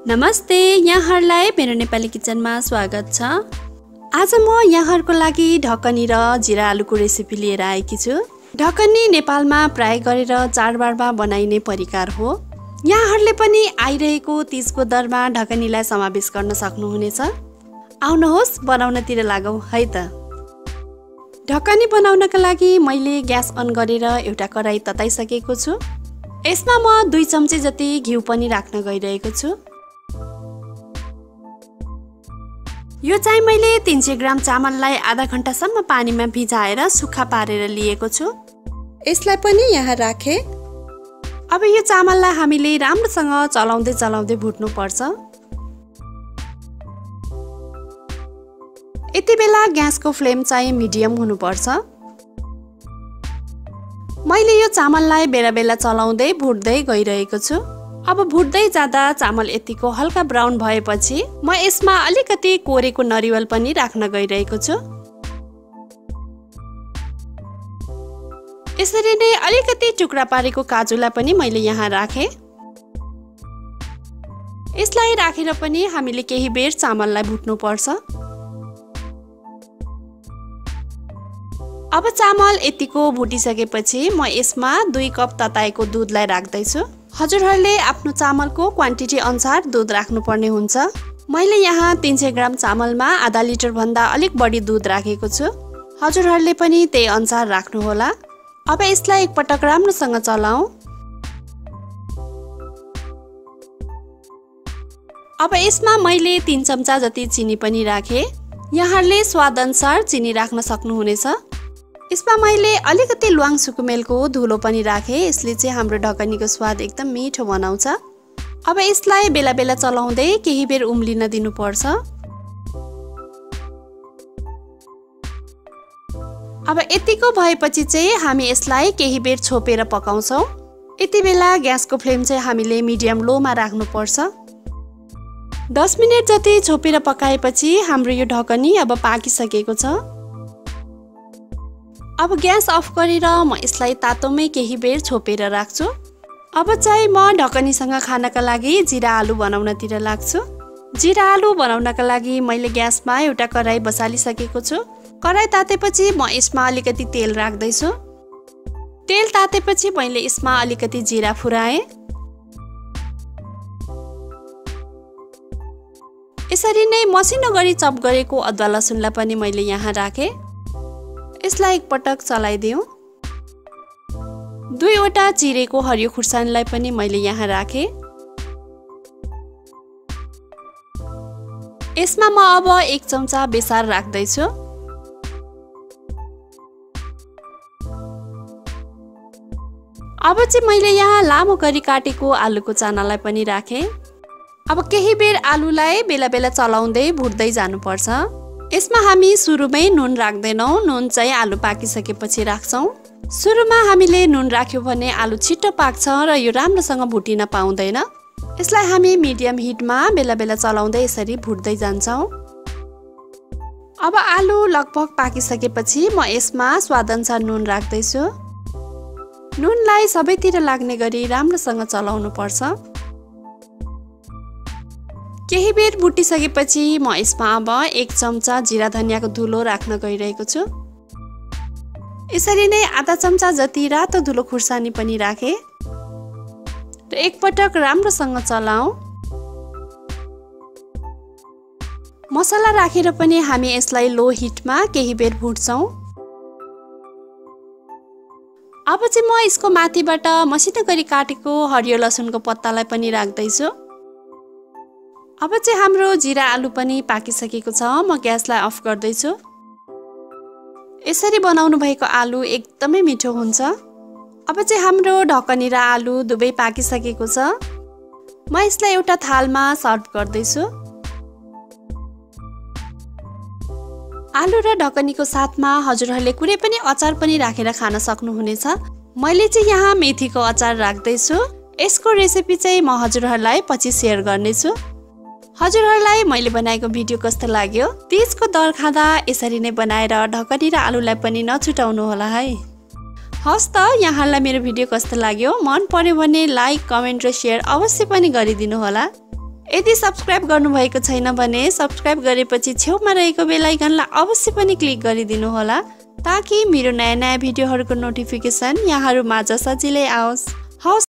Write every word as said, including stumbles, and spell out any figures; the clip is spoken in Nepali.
नमस्ते, यहाँहरूलाई मेरो नेपाली किचनमा स्वागत छ। आज म यहाँहरूको लागि ढकनी र जिरा आलुको रेसिपी लिएर आएकी छु। ढकनी नेपालमा प्राय गरेर चाडबाडमा बनाइने परिकार हो। यहाँहरूले पनि आइरहेको तीजको दरमा ढकनीलाई समावेश गर्न सक्नुहुनेछ। आउनुहोस् बनाउनतिर लागौँ है त। ढकनी बनाउनका लागि मैले ग्यास अन गरेर एउटा कराई तताइसकेको छु। यसमा म दुई चम्ची जति घिउ पनि राख्न गइरहेको छु। यो चाहिँ मैले तीन सय ग्राम चामललाई आधा घण्टासम्म पानीमा भिजाएर सुक्खा पारेर लिएको छु। यसलाई पनि यहाँ राखे। अब यो चामललाई हामीले राम्रोसँग चलाउँदै चलाउँदै भुट्नु पर्छ। यति बेला ग्यासको फ्लेम चाहिँ मिडियम हुनुपर्छ। मैले यो चामललाई बेला बेला चलाउँदै भुट्दै गइरहेको छु। अब भुट्दै जाँदा चामल यतिको हल्का ब्राउन भएपछि म यसमा अलिकति कोरेको नरिवल पनि राख्न गइरहेको छु। यसरी नै अलिकति टुक्रा पारेको काजुलाई पनि मैले यहाँ राखे। यसलाई राखेर पनि हामीले केही बेर चामललाई भुट्नु पर्छ। अब चामल यतिको भुटिसकेपछि म यसमा दुई कप तताएको दुधलाई राख्दैछु। हजुरहरूले आफ्नो चामलको क्वान्टिटी अनुसार दुध राख्नुपर्ने हुन्छ। मैले यहाँ तीन सय ग्राम चामलमा आधा लिटर भन्दा अलिक बढी दुध राखेको छु। हजुरहरूले पनि त्यही अनुसार राख्नुहोला। अब यसलाई एकपटक राम्रोसँग चलाऊ। अब यसमा मैले तीन चम्चा जति चिनी पनि राखे। यहाँहरूले स्वाद अनुसार चिनी राख्न सक्नुहुनेछ। यसमा मैले अलिकति ल्वाङ सुकुमेलको धुलो पनि राखे। यसले चाहिँ हाम्रो ढकनीको स्वाद एकदम मिठो बनाउँछ। अब यसलाई बेला बेला चलाउँदै केही बेर उम्लिन दिनुपर्छ। अब यतिको भएपछि चाहिँ हामी यसलाई केही बेर छोपेर पकाउँछौँ। यति बेला ग्यासको फ्लेम चाहिँ हामीले मिडियम लोमा राख्नुपर्छ। दस मिनट जति छोपेर पकाएपछि हाम्रो यो ढकनी अब पाकिसकेको छ। अब ग्यास अफ गरेर म यसलाई तातोमै केही बेर छोपेर राख्छु। अब चाहिँ म ढकनीसँग खानका लागि जिरा आलु बनाउनतिर लाग्छु। जिरा आलु बनाउनका लागि मैले ग्यासमा एउटा कराई बसालिसकेको छु। कराई तातेपछि म यसमा अलिकति तेल राख्दैछु। तेल तातेपछि मैले यसमा अलिकति जिरा फुराएँ। यसरी नै मसिनो गरी चप गरेको अदुवा लसुनलाई पनि मैले यहाँ राखेँ। यसलाई एकपटक चलाइदिउँ। दुईवटा चिरेको हरियो खुर्सानीलाई पनि मैले यहाँ राखेँ। यसमा म अब एक चम्चा बेसार राख्दैछु। अब चाहिँ मैले यहाँ लामो गरी काटेको आलुको चानालाई पनि राखेँ। अब केही बेर आलुलाई बेला बेला चलाउँदै भुट्दै जानुपर्छ। यसमा हामी सुरुमै नुन राख्दैनौँ। नुन चाहिँ आलु पाकिसकेपछि राख्छौँ। सुरुमा हामीले नुन राख्यो भने आलु छिट्टो पाक्छ र यो राम्रोसँग भुटिन पाउँदैन। यसलाई हामी मिडियम हिटमा बेला बेला चलाउँदै यसरी भुट्दै जान्छौँ। अब आलु लगभग पाकिसकेपछि म यसमा स्वादअनुसार नुन राख्दैछु। नुनलाई सबैतिर लाग्ने गरी राम्रोसँग चलाउनु पर्छ। केही बेर भुटिसकेपछि म यसमा अब एक चम्चा जिरा धनियाको धुलो राख्न गइरहेको छु। यसरी नै आधा चम्चा जति रातो धुलो खुर्सानी पनि राखे र एकपटक राम्रोसँग चलाऊ। मसला राखेर पनि हामी यसलाई लो हिटमा केही बेर भुट्छौँ। अब चाहिँ म यसको माथिबाट मसिनो गरी काटेको हरियो लसुनको पत्तालाई पनि राख्दैछु। अब चाहिँ हाम्रो जिरा आलु पनि पाकिसकेको छ। म ग्यासलाई अफ गर्दैछु। यसरी बनाउनु भएको आलु एकदमै मिठो हुन्छ। अब चाहिँ हाम्रो ढकनी र आलु दुवै पाकिसकेको छ। म यसलाई एउटा थालमा सर्भ गर्दैछु। आलु र ढकनीको साथमा हजुरहरूले कुनै पनि अचार पनि राखेर खान सक्नुहुनेछ। मैले चाहिँ यहाँ मेथीको अचार राख्दैछु। यसको रेसिपी चाहिँ म हजुरहरूलाई पछि सेयर गर्नेछु। हजुरहरूलाई मैले बनाएको भिडियो कस्तो लाग्यो? तीजको दर खाँदा यसरी नै बनाएर ढकनी र आलुलाई पनि नछुटाउनु होला है। हस् त, यहाँलाई मेरो भिडियो कस्तो लाग्यो? मन पर्यो भने लाइक, कमेन्ट र शेयर अवश्य पनि गरिदिनु होला। यदि सब्स्क्राइब गर्नुभएको छैन भने सब्स्क्राइब गरेपछि छेउमा रहेको बेल आइकनलाई अवश्य पनि क्लिक गरिदिनु होला ताकि मेरो नयाँ नयाँ भिडियोहरूको नोटिफिकेसन यहाँहरू माझ सजिलै आओस्।